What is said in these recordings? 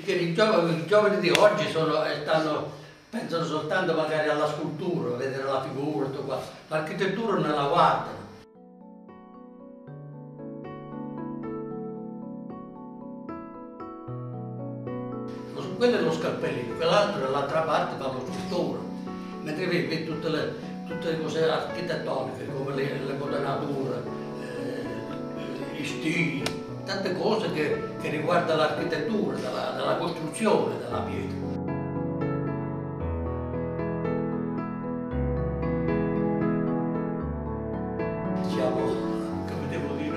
i giovani di oggi pensano soltanto magari alla scultura, vedere la figura, tutto qua. L'architettura non la guardano. Quello è lo scalpellino, quell'altro dall'altra parte fa lo scultura. Mentre vedi tutte le cose architettoniche, come le modenature, gli stili, tante cose che riguardano l'architettura, della costruzione della pietra. Diciamo, come devo dire?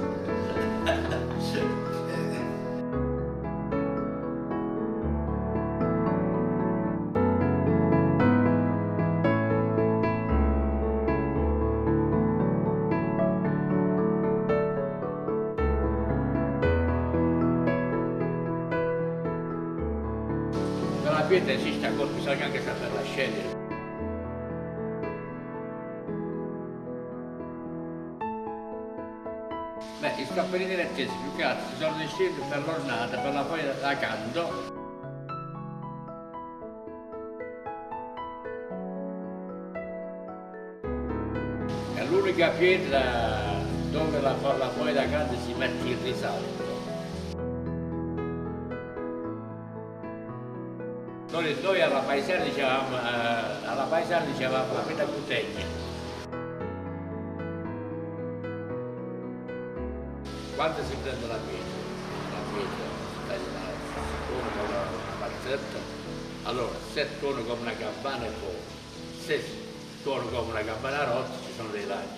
La pietra esiste ancora, bisogna anche saperla scegliere. Beh, i scappellini lettesi più che altro sono destinati per l'ornata, per la foglia da canto. È l'unica pietra dove la foglia da canto si mette in risalto. Noi alla paesana dicevamo la pietra cutegna. Quando si prende la pietra si taglia con una mazzetta, allora se tuono come una campana è fuoco, se tuono come una campana rotta ci sono dei laghi.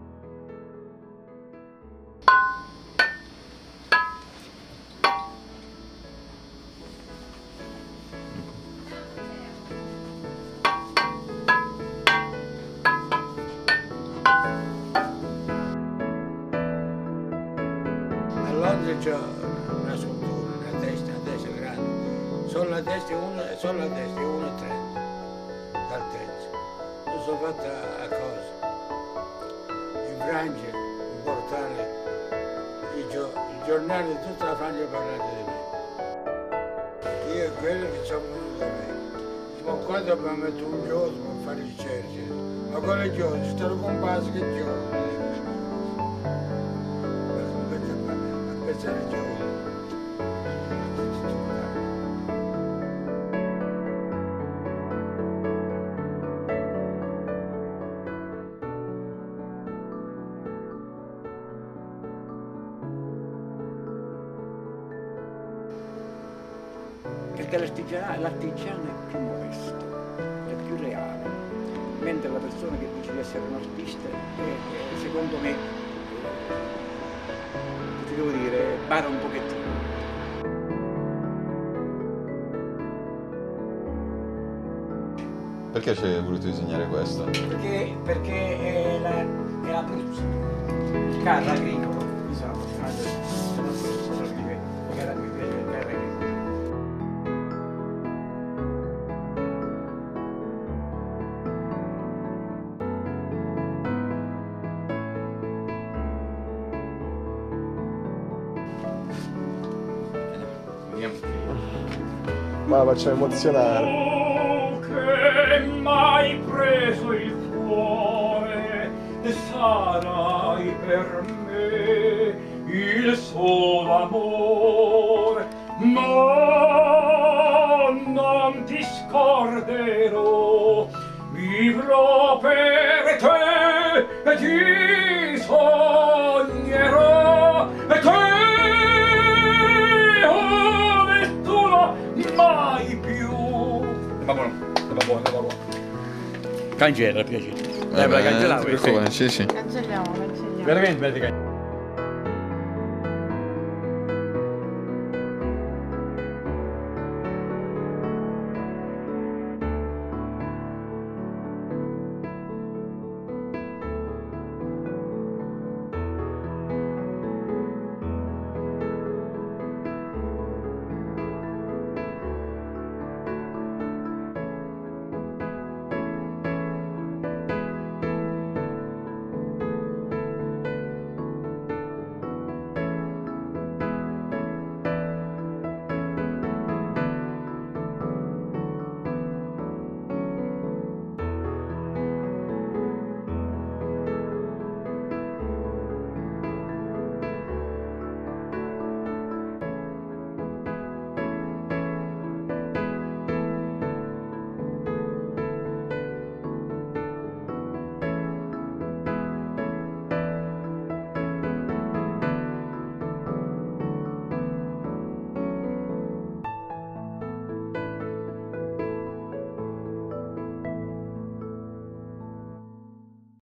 Londra c'è una scultura, una testa grande, solo la testa è 1,30 d'altezza. Lo sono fatta a cosa? In Francia, un portale, i giornali di tutta la Francia parlano di me. Io e quello che sono venuto da me. Ma quando abbiamo messo un giorno per fare il cerchio, ma quello giorno, è stato comparso che giorno. Questa regione. Perché l'artigiano è più modesto, è più reale, mentre la persona che dice di essere un artista è secondo me, devo dire, bara un pochettino. Perché ci hai voluto disegnare questo? Perché è l'Abruzzo, il carro agricolo, diciamo, Ma la facciamo emozionare. Oh, che m'hai preso il cuore, sarai per me il solo amore, ma non ti scorderò, vivrò per te e ti sognerò e te. Mai più. Va buono. Cancella, piacere. Sì, sì. Cancelliamo. Veramente,